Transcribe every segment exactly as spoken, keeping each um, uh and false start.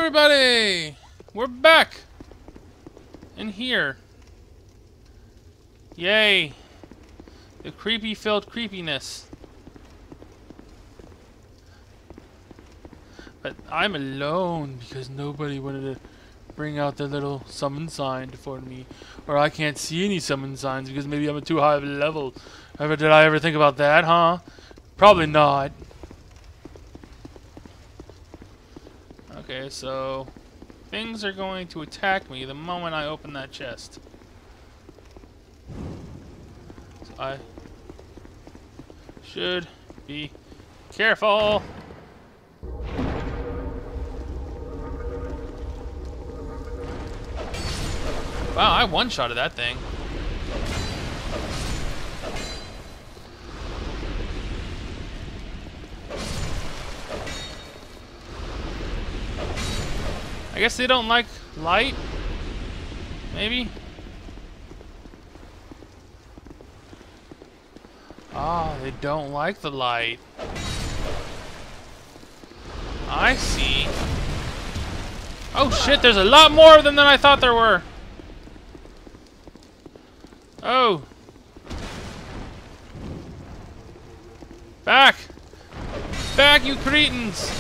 everybody! We're back! In here. Yay! The creepy-filled creepiness. But I'm alone because nobody wanted to bring out their little summon sign for me. Or I can't see any summon signs because maybe I'm too high of a level. Ever did I ever think about that, huh? Probably not. Okay, so things are going to attack me the moment I open that chest. So I should be careful. Wow, I one-shotted that thing. I guess they don't like light? Maybe? Oh, they don't like the light. I see. Oh shit, there's a lot more of them than I thought there were. Oh. Back! Back, you cretins!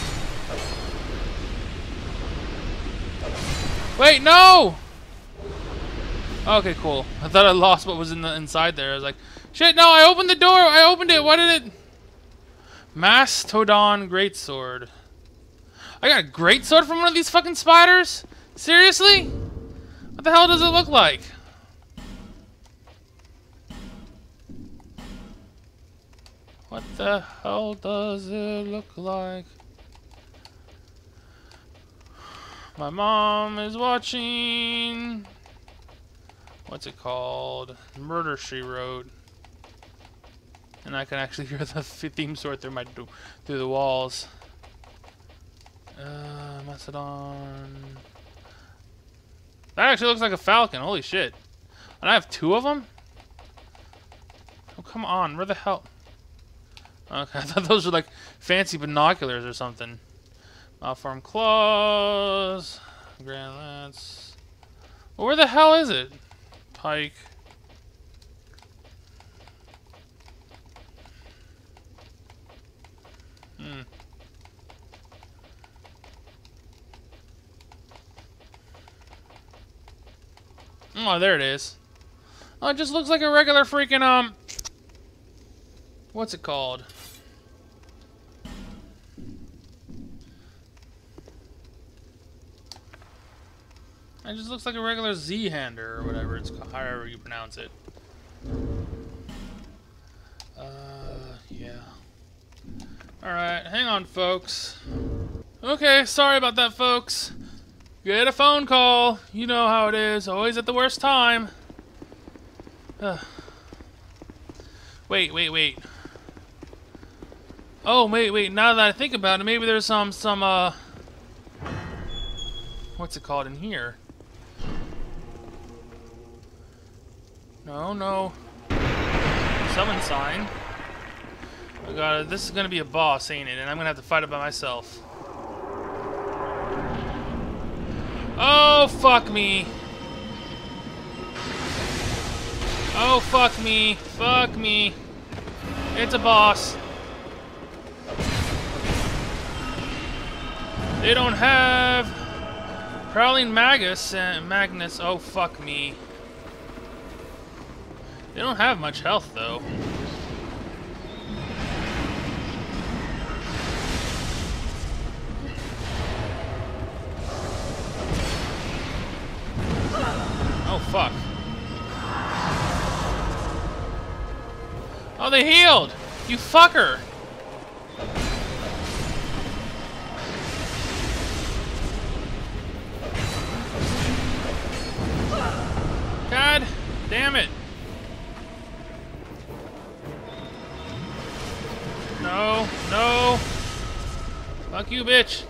Wait, no! Okay, cool. I thought I lost what was in the inside there. I was like, shit, no, I opened the door! I opened it! Why did it... Mastodon Greatsword. I got a greatsword from one of these fucking spiders? Seriously? What the hell does it look like? What the hell does it look like? My mom is watching... What's it called? Murder, She Wrote. And I can actually hear the theme sort through my through the walls. Uh, Mastodon... That actually looks like a falcon. Holy shit. And I have two of them? Oh, come on. Where the hell... Okay, I thought those were like fancy binoculars or something. Malform claws, Grand Lance. Well, where the hell is it? Pike. Hmm. Oh, there it is. Oh, it just looks like a regular freaking um. What's it called? It just looks like a regular Z-hander or whatever it's called, however you pronounce it. Uh, yeah. Alright, hang on, folks. Okay, sorry about that, folks. Get a phone call. You know how it is. Always at the worst time. Ugh. Wait, wait, wait. Oh, wait, wait. Now that I think about it, maybe there's some, some, uh... what's it called in here? No, no. Summon sign. I got it. This is gonna be a boss, ain't it? And I'm gonna have to fight it by myself. Oh, fuck me. Oh, fuck me. Fuck me. It's a boss. They don't have Prowling Magus and Magnus. Oh, fuck me. They don't have much health, though. Oh, fuck. Oh, they healed! You fucker! God damn it! No, no! Fuck you, bitch!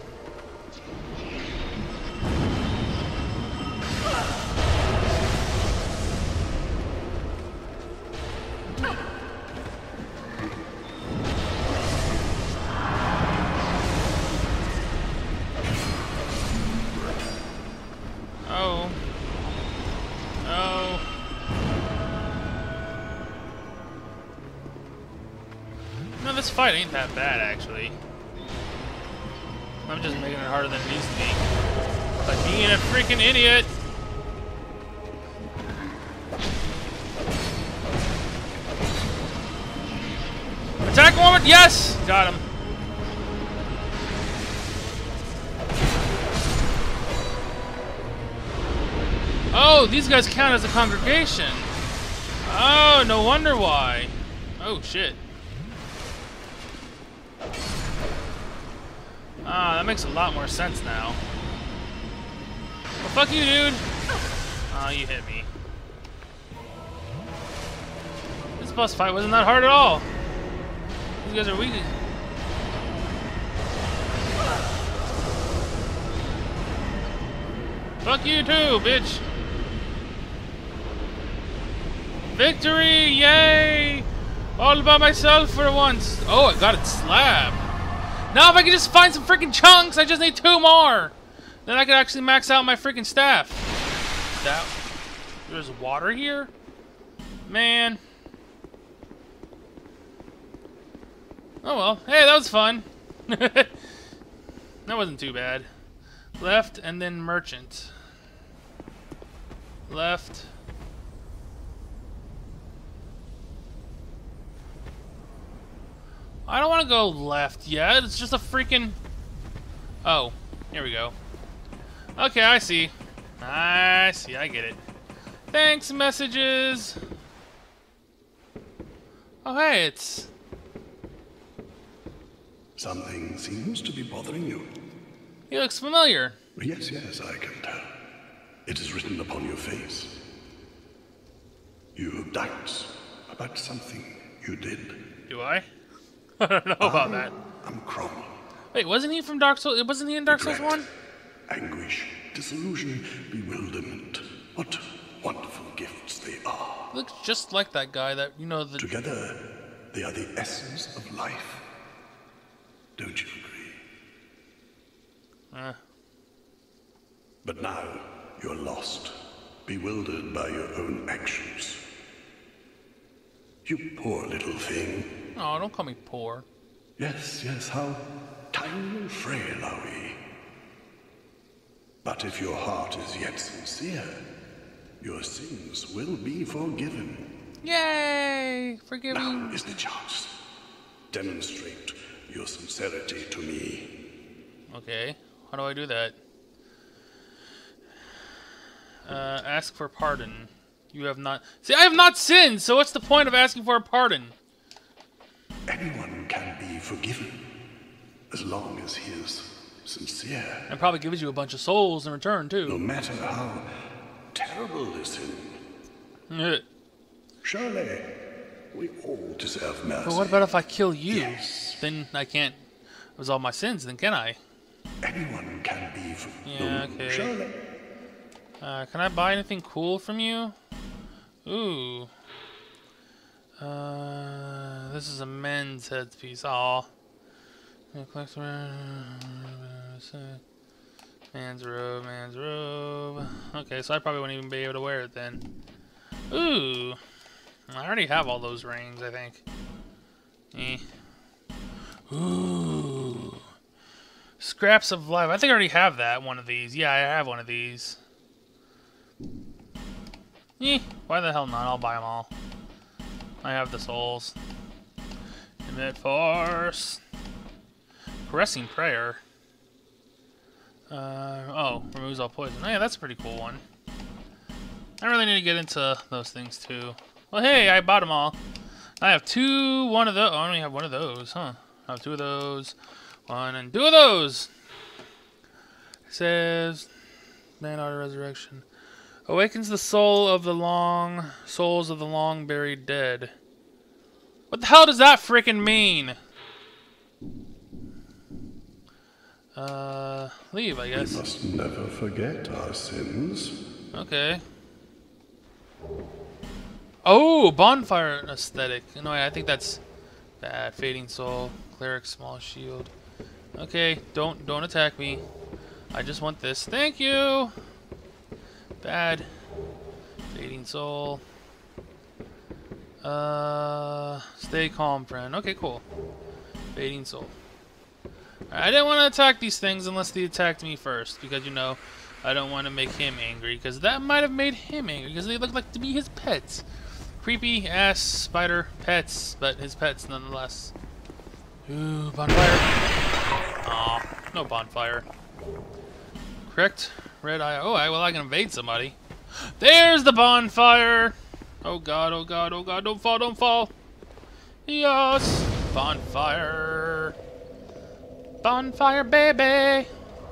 this fight ain't that bad, actually. I'm just making it harder than it needs to be. By being a freaking idiot! Attack woman! Yes! Got him. Oh, these guys count as a congregation. Oh, no wonder why. Oh, shit. Ah, that makes a lot more sense now. Well, fuck you, dude. Oh, you hit me. This boss fight wasn't that hard at all. These guys are weak. Fuck you too, bitch. Victory! Yay! All by myself for once. Oh, I got it slab. Now if I can just find some freaking chunks, I just need two more. Then I can actually max out my freaking staff. That, there's water here? Man. Oh well. Hey, that was fun. That wasn't too bad. Left and then merchant. Left. I don't want to go left yet. It's just a freaking... Oh, here we go. Okay, I see. I see. I get it. Thanks, messages. Oh, hey, it's... Something seems to be bothering you. He looks familiar. Yes, yes, I can tell. It is written upon your face. You have doubts about something you did. Do I? I don't know about I that. am Cromwell. Wait, wasn't he from Dark Souls? Wasn't he in Dark Souls Regret, one? Anguish, disillusion, bewilderment. What wonderful gifts they are. Looks just like that guy that, you know, the... Together, they are the essence of life. Don't you agree? Uh. But now, you're lost, bewildered by your own actions. You poor little thing. Oh, don't call me poor. Yes, yes, how tiny and frail are we. But if your heart is yet sincere, your sins will be forgiven. Yay! Forgiving. Now is the chance. Demonstrate your sincerity to me. Okay, how do I do that? Uh, ask for pardon. You have not... See, I have not sinned, so what's the point of asking for a pardon? Anyone can be forgiven, as long as he is sincere. And probably gives you a bunch of souls in return, too. No matter how terrible the sin. Surely, we all deserve mercy. But what about if I kill you? Yes. Then I can't absolve my sins, then can I? Anyone can be forgiven. Yeah, okay. Surely. Uh, can I buy anything cool from you? Ooh. Uh, this is a men's headpiece. Aw. Man's robe, man's robe. Okay, so I probably wouldn't even be able to wear it then. Ooh. I already have all those rings, I think. Eh. Ooh. Scraps of life. I think I already have that, one of these. Yeah, I have one of these. Eh, why the hell not? I'll buy them all. I have the souls. Emit force. Caressing prayer. Uh, oh, removes all poison. Oh, yeah, that's a pretty cool one. I really need to get into those things too. Well, hey, I bought them all. I have two, one of those. Oh, I only have one of those, huh? I have two of those, one and two of those. It says, man, auto resurrection. Awakens the soul of the long souls of the long buried dead. What the hell does that frickin' mean? Uh, leave, I guess. We must never forget our sins. Okay. Oh, bonfire aesthetic. No, I think that's bad. Fading soul, cleric, small shield. Okay, don't don't attack me. I just want this. Thank you. Bad. Fading soul. Uh, stay calm, friend. Okay, cool. Fading soul. I didn't want to attack these things unless they attacked me first, because, you know, I don't want to make him angry, because that might have made him angry, because they look like to be his pets. Creepy ass spider pets, but his pets nonetheless. Ooh, bonfire. Aw, no bonfire. Correct? Red eye. Oh, I, well, I can invade somebody. There's the bonfire! Oh god, oh god, oh god, don't fall, don't fall! Yes! Bonfire! Bonfire, baby!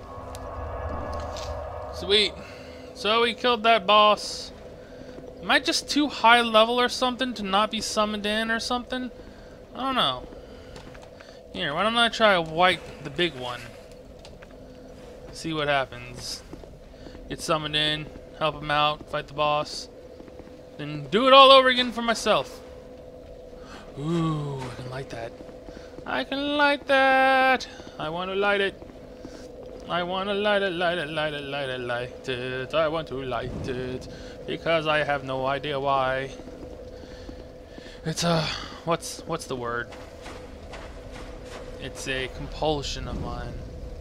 Sweet. So we killed that boss. Am I just too high level or something to not be summoned in or something? I don't know. Here, why don't I try a white, the big one? See what happens. Get summoned in, help him out, fight the boss. Then do it all over again for myself. Ooh, I can light that. I can light that. I want to light it. I want to light it, light it, light it, light it, light it. I want to light it. Because I have no idea why. It's a... What's, what's the word? It's a compulsion of mine.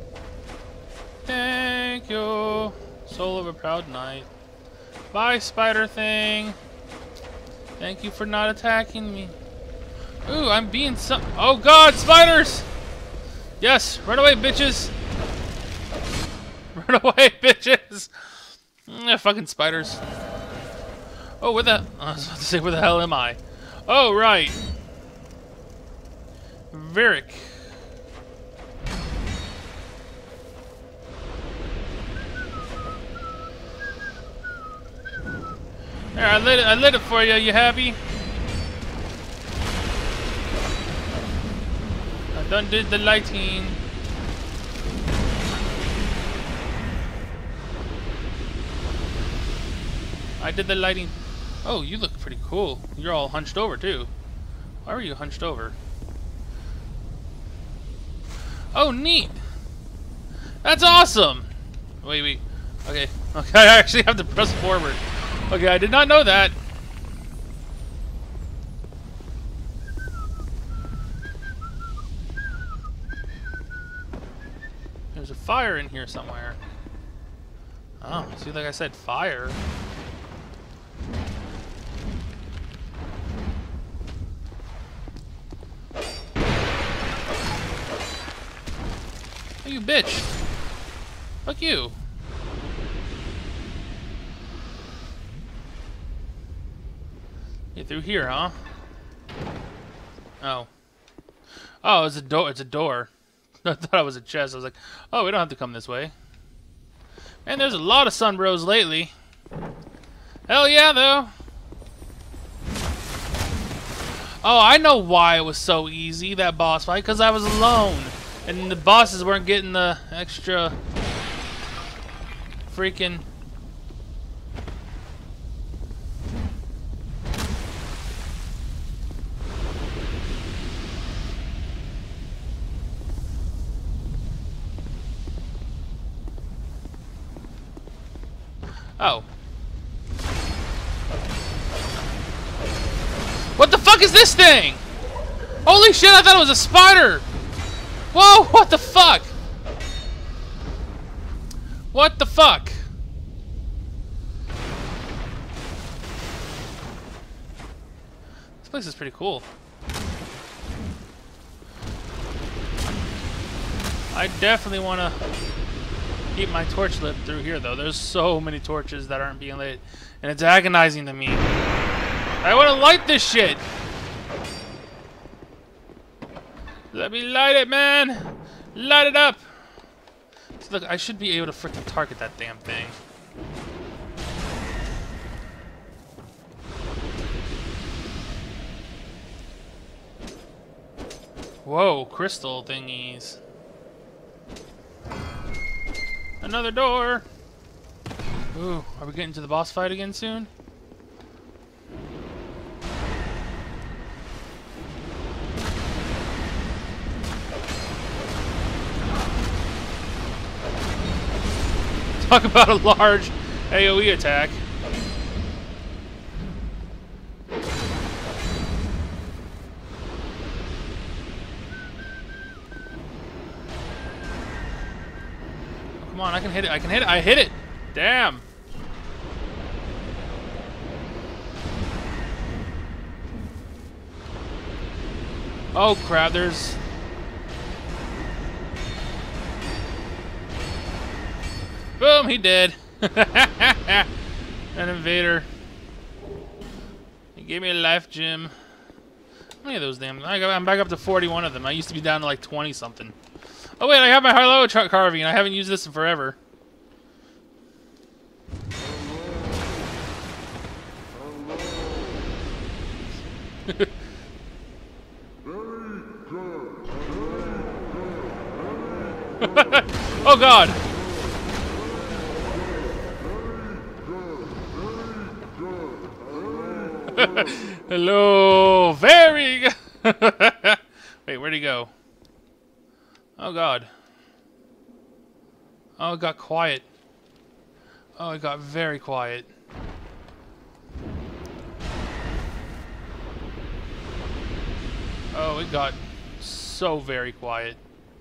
Thank you. Soul of a proud knight. Bye, spider thing. Thank you for not attacking me. Ooh, I'm being some... Oh god, spiders! Yes, run away, bitches! Run away, bitches! Mm, fucking spiders. Oh, where the... I was about to say, where the hell am I? Oh, right. Varric. There, I lit it, I lit it for you, you happy? I done did the lighting. I did the lighting. Oh, you look pretty cool. You're all hunched over too. Why are you hunched over? Oh, neat. That's awesome. Wait, wait. Okay. Okay, I actually have to press forward. Okay, I did not know that. There's a fire in here somewhere. Oh, see, like I said, fire. Hey, you bitch. Fuck you. Get through here, huh? Oh. Oh, it's a door. It's a door. I thought it was a chest. I was like, oh, we don't have to come this way. Man, there's a lot of sunbros lately. Hell yeah, though. Oh, I know why it was so easy, that boss fight. Because I was alone. And the bosses weren't getting the extra freaking... Oh. What the fuck is this thing? Holy shit, I thought it was a spider! Whoa, what the fuck? What the fuck? This place is pretty cool. I definitely want to keep my torch lit through here, though. There's so many torches that aren't being lit, and it's agonizing to me. I want to light this shit. Let me light it, man. Light it up. See, look, I should be able to freaking target that damn thing. Whoa, crystal thingies. Another door. Ooh, are we getting to the boss fight again soon? Talk about a large A O E attack. Come on, I can hit it. I can hit it. I hit it. Damn. Oh crap, there's... Boom, he did. An invader. He gave me a life gem. How many of those damn... I got, I'm back up to forty-one of them. I used to be down to like twenty something. Oh wait, I have my hello carving. I haven't used this in forever. Oh god! Hello, very good. Wait, where'd he go? Oh god. Oh, it got quiet. Oh, it got very quiet. Oh, it got so very quiet.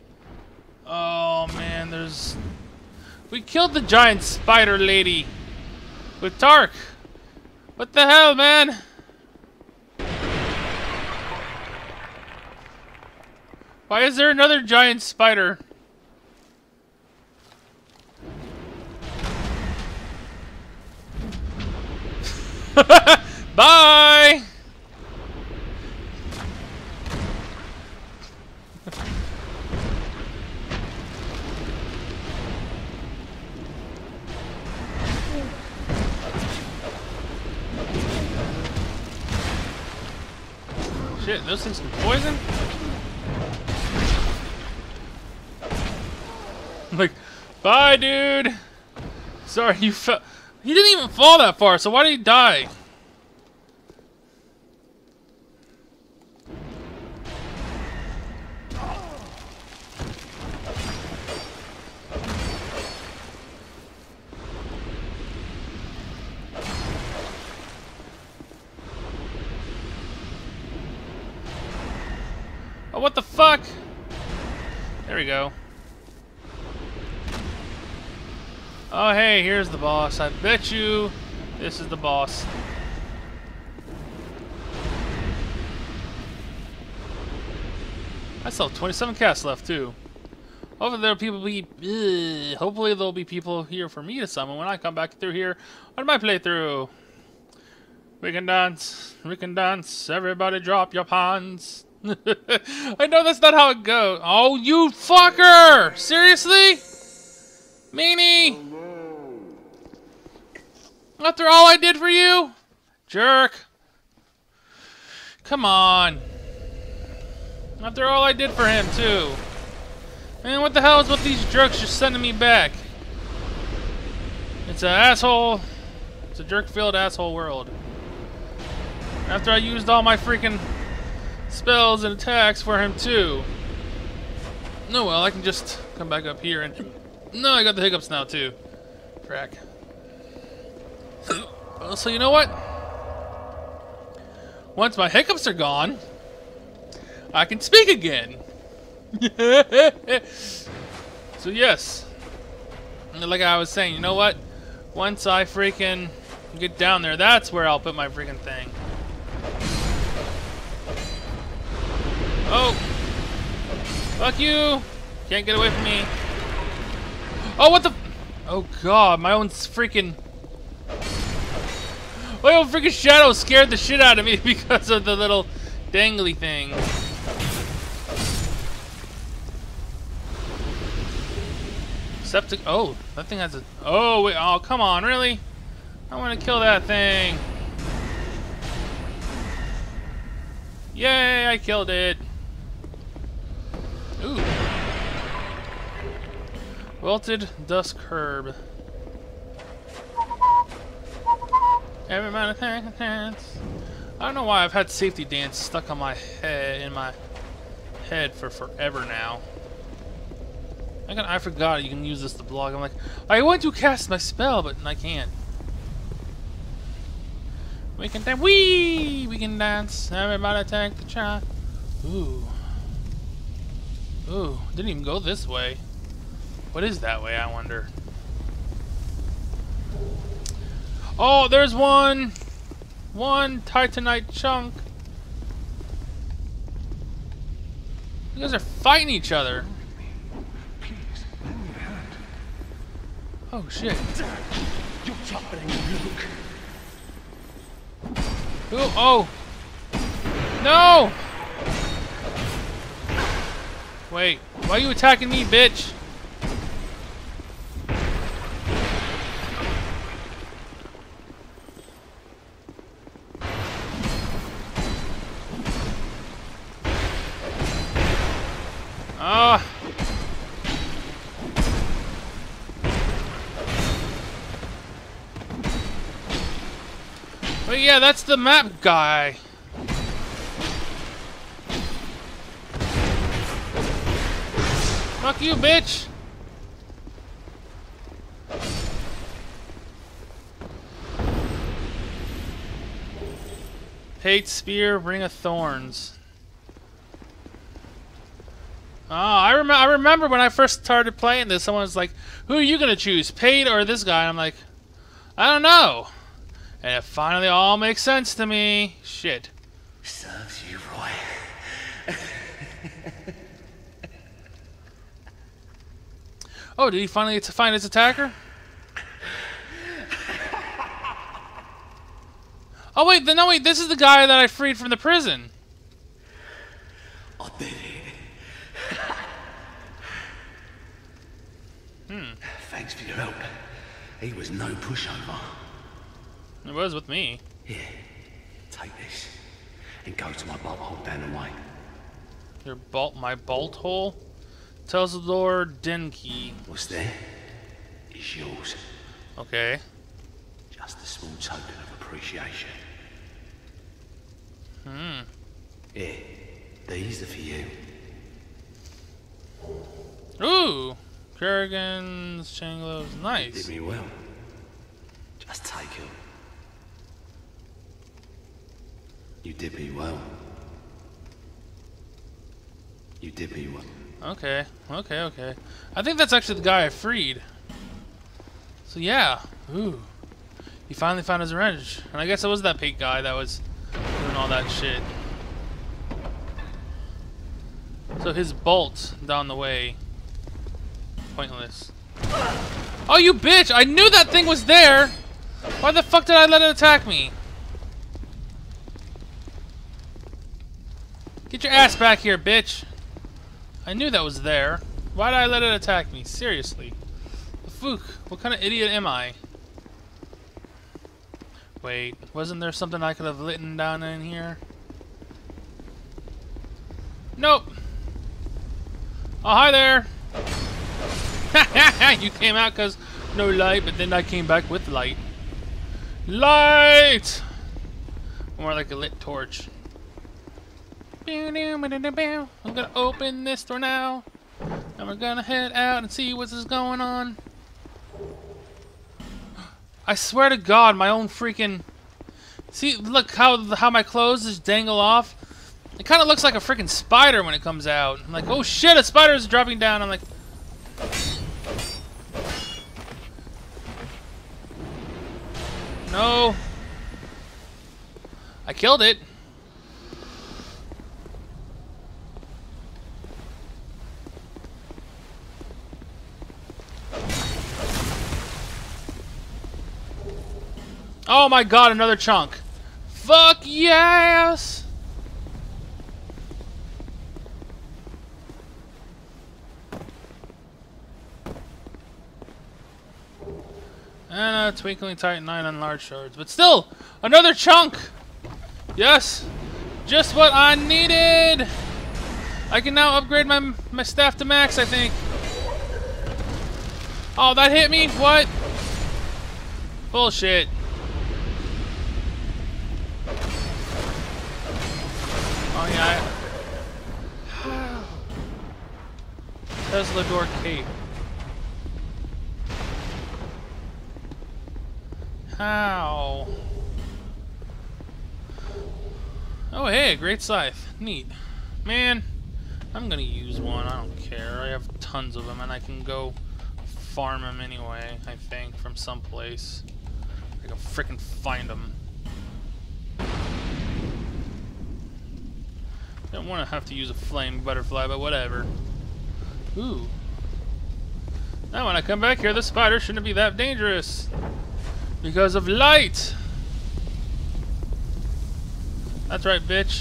Oh man, there's... We killed the giant spider lady with Tark. What the hell, man? Why is there another giant spider? Bye! Shit, those things can poison? Like, bye, dude! Sorry, you fell. He didn't even fall that far, so why did he die? Oh, what the fuck? There we go. Oh, hey, here's the boss. I bet you this is the boss. I still have twenty-seven casts left, too. Hopefully there'll people be... Ugh, hopefully there'll be people here for me to summon when I come back through here on my playthrough. We can dance. We can dance. Everybody drop your pants. I know that's not how it goes. Oh, you fucker! Seriously? Meanie! After all I did for you? Jerk. Come on. After all I did for him, too. Man, what the hell is with these jerks just sending me back? It's an asshole. It's a jerk-filled asshole world. After I used all my freaking spells and attacks for him, too. No, well, I can just come back up here and... No, I got the hiccups now, too. Crack. Well, so you know what? Once my hiccups are gone, I can speak again. So yes, like I was saying, you know what? Once I freaking get down there, that's where I'll put my freaking thing. Oh, fuck you! Can't get away from me. Oh, what the? Oh god, my own freaking. My own freaking shadow scared the shit out of me because of the little dangly thing. Septic. Oh, that thing has a. Oh wait. Oh come on, really? I want to kill that thing. Yay! I killed it. Ooh. Wilted dusk herb. Everybody take a chance. I don't know why I've had safety dance stuck on my head in my head for forever now. I, can, I forgot you can use this to block. I'm like, I want to cast my spell, but I can't. We can dance. Wee! We can dance. Everybody take the shot. Ooh. Ooh. Didn't even go this way. What is that way, I wonder? Oh, there's one! One Titanite chunk. You guys are fighting each other. Please, lend me a hand. Oh, shit. You're tougher than you look. Who? Oh! No! Wait, why are you attacking me, bitch? Ah! But yeah, that's the map guy. Fuck you, bitch! Hate spear, ring of thorns. Oh, I remember. I remember when I first started playing this. Someone was like, "Who are you gonna choose, Pate or this guy?" And I'm like, "I don't know." And it finally all makes sense to me. Shit. Serves you right. Oh, did he finally get to find his attacker? Oh wait, no wait. This is the guy that I freed from the prison. I did it. Hmm. Thanks for your help. He was no pushover. It was with me. Here, take this and go to my bolt hole down the way. Your bolt, my bolt hole. Telsador Denki. What's there? It's yours. Okay. Just a small token of appreciation. Hmm. Here, these are for you. Ooh. Kurgan's, Changlos, You nice. did me well. Just take them. You did me well. You did me well. Okay, okay, okay. I think that's actually the guy I freed. So yeah, ooh. He finally found his revenge. And I guess it was that Pate guy that was doing all that shit. So his bolt down the way. Pointless. Oh, you bitch! I knew that thing was there! Why the fuck did I let it attack me? Get your ass back here, bitch! I knew that was there. Why did I let it attack me? Seriously. The fuck? What kind of idiot am I? Wait, wasn't there something I could have written down in here? Nope! Oh, hi there! You came out because no light, but then I came back with light. Light! More like a lit torch. I'm gonna open this door now. And we're gonna head out and see what's going on. I swear to God, my own freaking... See, look how how my clothes just dangle off. It kind of looks like a freaking spider when it comes out. I'm like, oh shit, a spider is dropping down. I'm like... No. I killed it. Oh my god, another chunk. Fuck yes! And a twinkling titan nine on large shards. But still, another chunk! Yes! Just what I needed! I can now upgrade my, my staff to max, I think. Oh, that hit me? What? Bullshit. Oh yeah. I... Tesla door cape. How? Oh hey, a great scythe. Neat. Man, I'm gonna use one. I don't care. I have tons of them, and I can go farm him anyway, I think, from someplace. I can frickin' find him. Don't want to have to use a flame butterfly, but whatever. Ooh. Now when I come back here, the spider shouldn't be that dangerous. Because of light! That's right, bitch.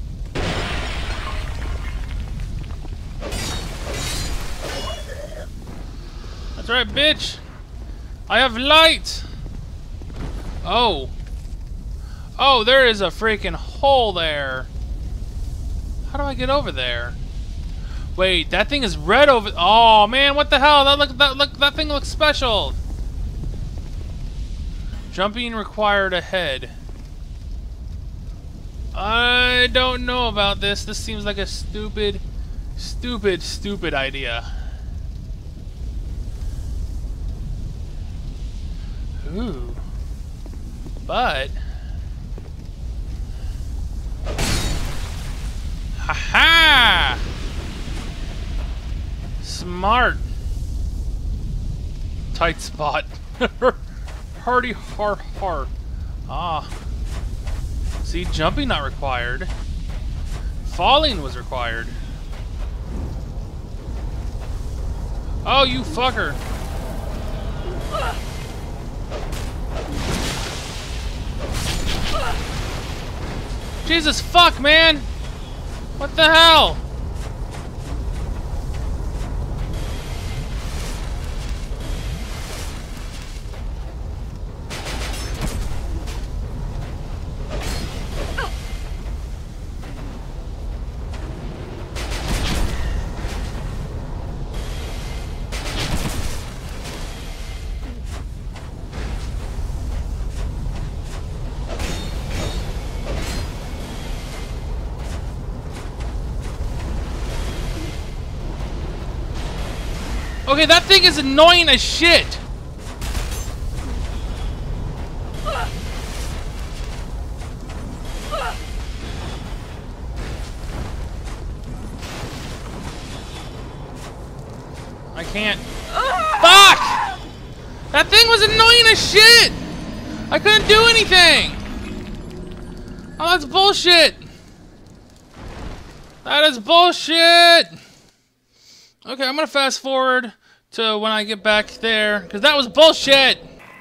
That's right, bitch. I have light! Oh. Oh, there is a freaking hole there. How do I get over there? Wait, that thing is red over. Oh man, what the hell? That look, that look, that thing looks special. Jumping required ahead. I don't know about this. This seems like a stupid, stupid, stupid idea. Ooh. But. Ha-ha! Smart. Tight spot. Hardy har har. Ah. See, jumping not required. Falling was required. Oh, you fucker. Jesus fuck, man! What the hell? Okay, that thing is annoying as shit. I can't. Fuck! That thing was annoying as shit. I couldn't do anything. Oh, that's bullshit. That is bullshit. Okay, I'm gonna fast forward to when I get back there, because that was bullshit!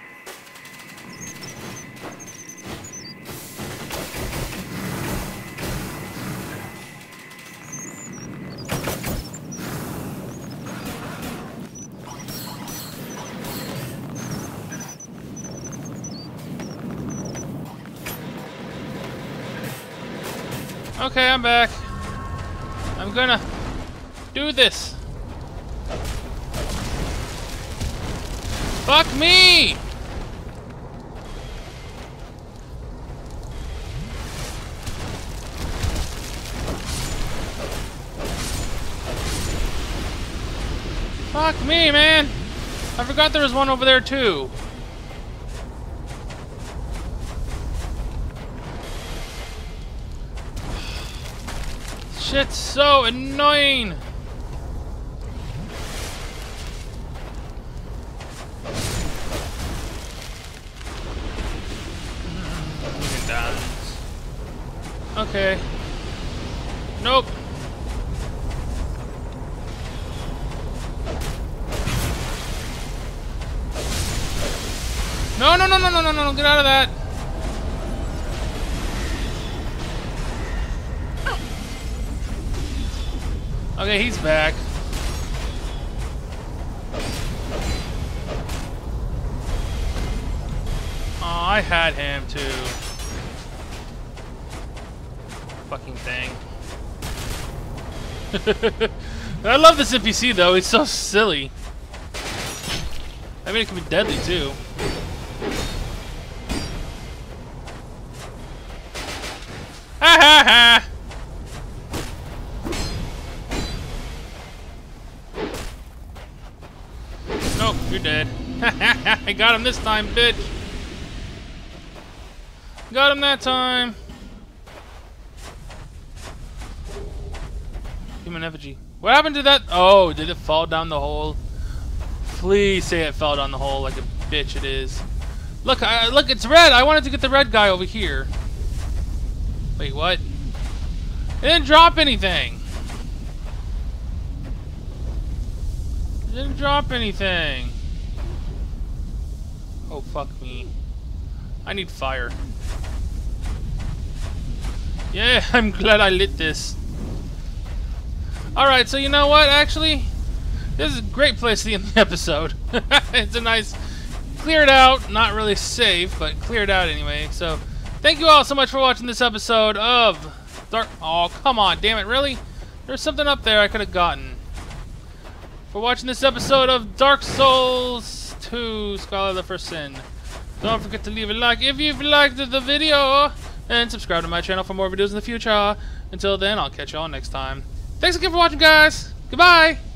Okay, I'm back. I'm gonna do this. Fuck me! Fuck me, man! I forgot there was one over there too. Shit's so annoying! Okay. Nope. No, no, no, no, no, no, no, get out of that. Okay, he's back. Oh, I had him too. Fucking thing. I love this N P C though, it's so silly. I mean, it can be deadly too. Ha ha ha! Nope, you're dead. I got him this time, bitch. Got him that time. Human effigy. What happened to that? Oh, did it fall down the hole? Please say it fell down the hole like a bitch it is. Look, I, look, it's red. I wanted to get the red guy over here. Wait, what? It didn't drop anything. It didn't drop anything. Oh, fuck me. I need fire. Yeah, I'm glad I lit this. Alright, so you know what, actually? This is a great place to end the episode. It's a nice... Cleared out, not really safe, but cleared out anyway. So, thank you all so much for watching this episode of Dark... Oh, come on, damn it, really? There's something up there I could have gotten. For watching this episode of Dark Souls two, Scholar of the First Sin. Don't forget to leave a like if you've liked the video, and subscribe to my channel for more videos in the future. Until then, I'll catch y'all next time. Thanks again for watching, guys. Goodbye.